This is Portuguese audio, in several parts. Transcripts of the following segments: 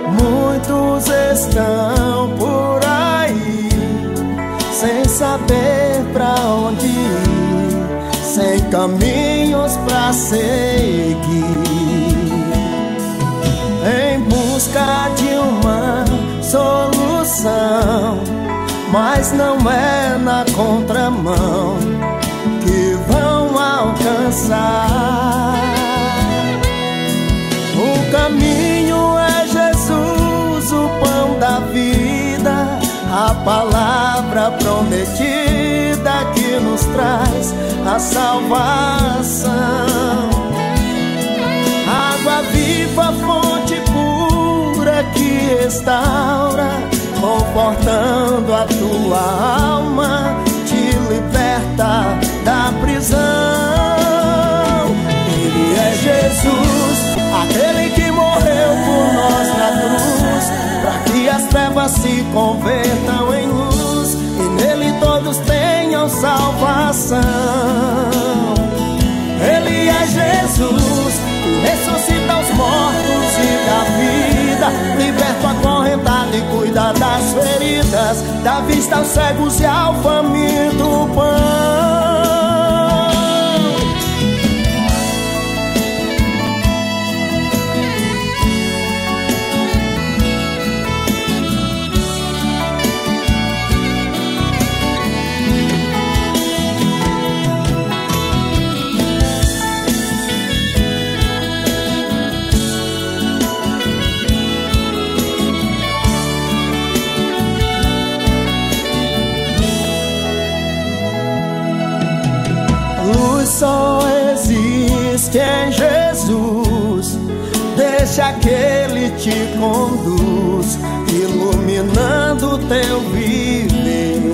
Muitos estão por aí sem saber pra onde ir, sem caminhos pra seguir, em busca de uma solução, mas não é na contramão que vão alcançar. O caminho é Jesus, o pão da vida, a palavra prometida que nos traz a salvação. Água viva, fonte pura que restaura, confortando a tua alma, te liberta da prisão. Ele é Jesus, aquele que morreu por nós na cruz, para que as trevas se convertam em luz e nele todos tenham salvação. Ele é Jesus, que ressuscita os mortos e dá vida, liberta o acorrentado e cuida das feridas, dá vista aos cegos e ao faminto o pão. Só existe em Jesus, deixa que Ele te conduz, iluminando teu viver.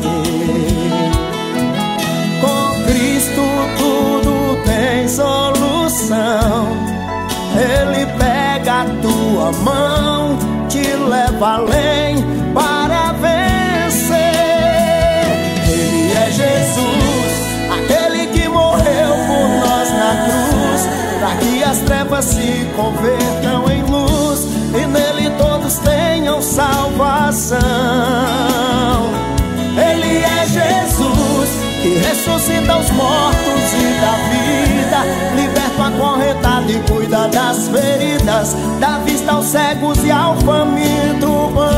Com Cristo tudo tem solução, Ele pega a tua mão, te leva além para vencer. Ele é Jesus, aquele que morreu por nós na cruz, para que as trevas se convertam em luz e nele todos tenham salvação. Ele é Jesus, que ressuscita os mortos e dá vida, liberta o acorrentado e cuida das feridas, dá vista aos cegos e ao faminto o pão.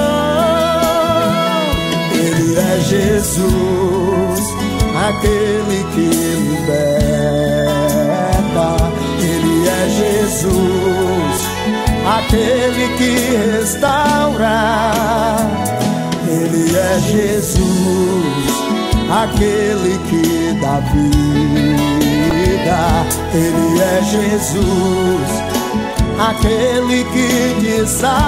Ele é Jesus, aquele que liberta. Ele é Jesus, aquele que restaura. Ele é Jesus, aquele que dá vida. Ele é Jesus, aquele que te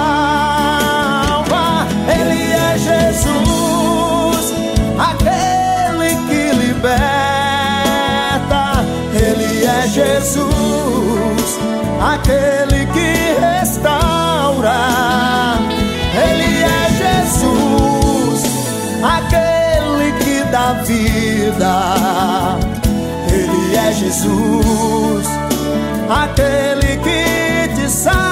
salva. Ele é Jesus, aquele que liberta. Ele é Jesus, aquele que restaura. Ele é Jesus, aquele que dá vida. Ele é Jesus, aquele que te salva.